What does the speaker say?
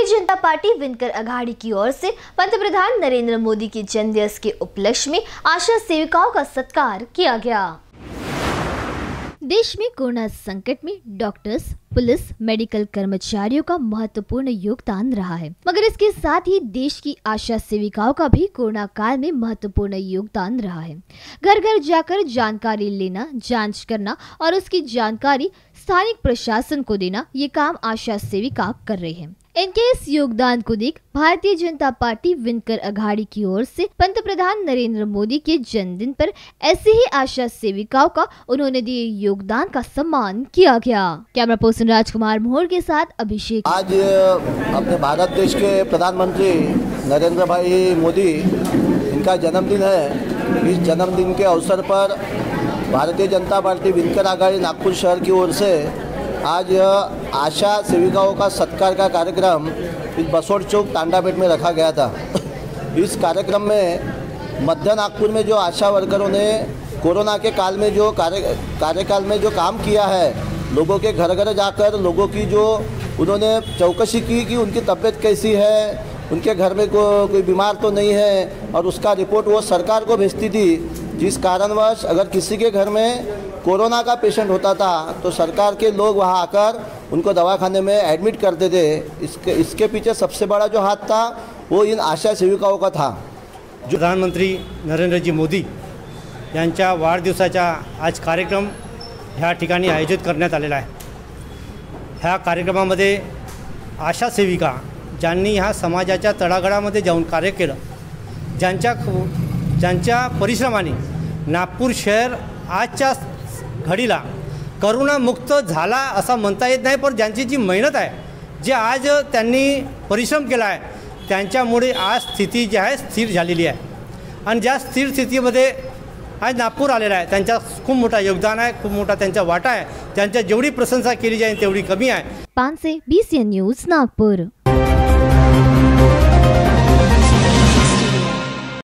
जनता party Vinkar Aghadi की ओर से पंतप्रधान नरेंद्र मोदी के जन्मदिवस के उपलक्ष्य में आशा सेविकाओं का सत्कार किया गया। देश में कोरोना संकट में डॉक्टर्स, पुलिस, मेडिकल कर्मचारियों का महत्वपूर्ण योगदान रहा है, मगर इसके साथ ही देश की आशा सेविकाओं का भी कोरोना काल में महत्वपूर्ण योगदान रहा है। घर घर जाकर जानकारी लेना, जांच करना और उसकी जानकारी स्थानिक प्रशासन को देना, ये काम आशा सेविका कर रहे हैं। इनके इस योगदान को देख भारतीय जनता पार्टी विनकर अघाड़ी की ओर से पंतप्रधान नरेंद्र मोदी के जन्मदिन पर ऐसे ही आशा सेविकाओं का उन्होंने दिए योगदान का सम्मान किया गया। कैमरा पर्सन राजकुमार मोहर के साथ अभिषेक। आज अपने भारत देश के प्रधानमंत्री नरेंद्र भाई मोदी, इनका जन्मदिन है। इस जन्मदिन के अवसर पर भारतीय जनता पार्टी विनकर अघाड़ी नागपुर शहर की ओर से आज आशा सेविकाओं का सत्कार का कार्यक्रम इस बसोड़ चौक तांडापेट में रखा गया था। इस कार्यक्रम में मध्य नागपुर में जो आशा वर्करों ने कोरोना के काल में जो कार्यकाल में जो काम किया है, लोगों के घर घर जाकर लोगों की जो उन्होंने चौकसी की कि उनकी तबीयत कैसी है, उनके घर में कोई बीमार तो नहीं है, और उसका रिपोर्ट वो सरकार को भेजती थी। जिस कारणवश अगर किसी के घर में कोरोना का पेशेंट होता था तो सरकार के लोग वहां आकर उनको दवाखाने में एडमिट करते थे। इसके पीछे सबसे बड़ा जो हाथ था वो इन आशा सेविकाओं का था। जो प्रधानमंत्री नरेंद्रजी मोदी यांच्या वाढदिवसाचा आज कार्यक्रम ह्या ठिकाणी आयोजित करण्यात आलेला आहे। ह्या कार्यक्रमामध्ये आशा सेविका ज्यांनी ह्या समाजाच्या तळागाळामध्ये जाऊन कार्य केलं, ज्यांच्या परिश्रमाने नागपूर शहर आजच्या घडीला करोनामुक्त झाला असं म्हणता येत नाही, पण ज्यांची जी मेहनत आहे, जे आज त्यांनी परिश्रम केला आहे, त्यांच्यामुळे आज स्थिती जी आहे स्थिर झालेली आहे। आणि ज्या स्थिर स्थितीमध्ये आज नागपूर आलेला आहे, त्यांचा खूप मोठा योगदान आहे, खूप मोठा त्यांचा वाटा आहे। त्यांच्या जेवढी प्रशंसा केली जाईल तेवढी कमी आहे। 5 से 20 न्यूज़ नागपुर।